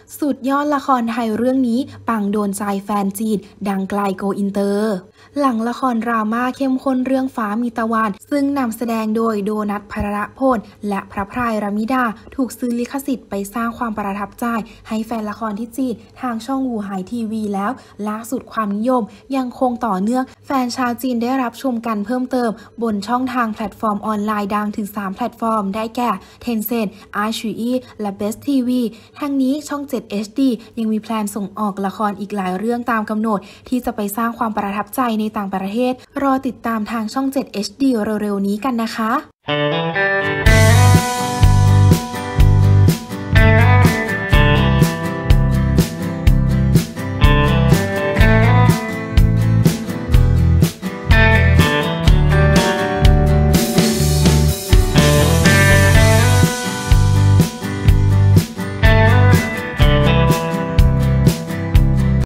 สุดยอดละครไทยเรื่องนี้ปังโดนใจแฟนจีนดังไกลโกอินเตอร์หลังละครดราม่าเข้มข้นเรื่องฟ้ามีตะวันซึ่งนำแสดงโดยโดนัท ภรพลและพระพรายรามิดาถูกซื้อลิขสิทธิ์ไปสร้างความประทับใจให้แฟนละครที่จีนทางช่องวูไห่ทีวีแล้วล่าสุดความนิยมยังคงต่อเนื่องแฟนชาวจีนได้รับชมกันเพิ่มเติมบนช่องทางแพลตฟอร์มออนไลน์ดังถึง3แพลตฟอร์มได้แก่ Tencent, iQIYI และ Best TV ทั้งนี้ช่อง7 HD ยังมีแพลนส่งออกละครอีกหลายเรื่องตามกำหนดที่จะไปสร้างความประทับใจในต่างประเทศรอติดตามทางช่อง7 HD เร็วๆนี้กันนะคะ